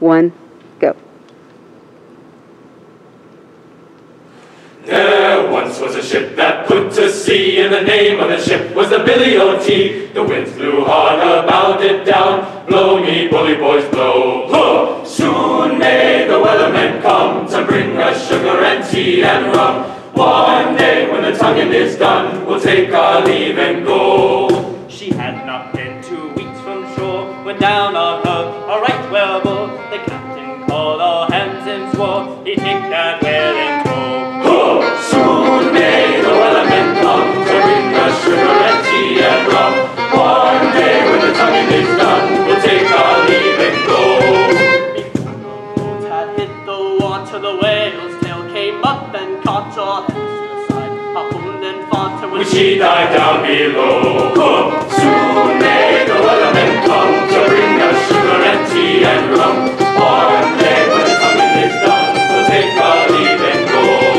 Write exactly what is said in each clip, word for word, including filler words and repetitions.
one, go. There once was a ship that put to sea, and the name of the ship was the Billy O T. The winds blew hard about it down, blow me bully boys blow. Huh! Soon may the weathermen come to bring us sugar and tea and rum. One day when the tonguing is done, we'll take our leave and go. She had not been two weeks from shore when down on her a right whale bore. The captain called all hands and swore he'd take that whale in tow. Soon may the weathermen come to bring us sugar and tea and rum. One day when the tonguing is done, we'll take our leave and go. Before the boat had hit the water, the whale's tail came up and caught your head to the side, harpooned and fought her when she died down below. Soon may the weathermen come to bring us sugar and tea and rum. One day when the tonguing is done, we'll take our leave and go.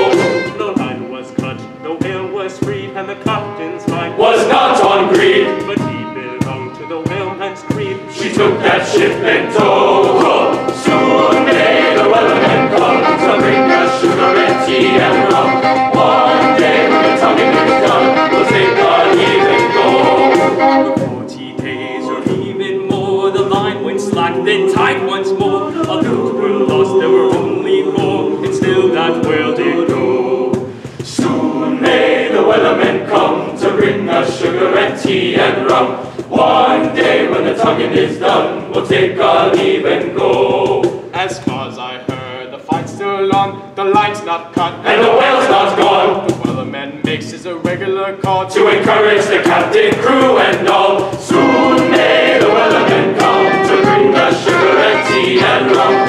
And the captain's mind was not on greed, but he belonged to the whaleman's creed. She took that ship in tow. Soon may the weathermen come to bring us sugar and tea and rum. One day when the tonguing is done, we'll take our leave and go. For forty days or even more, the line went slack, then tight once more. Our crews were lost, there were only four, and still that whale did go. Soon may the weathermen come to bring us sugar and tea and rum. One day when the tonguing is done, we'll take our leave and go. As far as I heard, the fight's still on, the line's not cut, and the whale's not gone. The weatherman makes his a regular call to encourage the captain, crew, and all. Soon may the weathermen come to bring us sugar and tea and rum.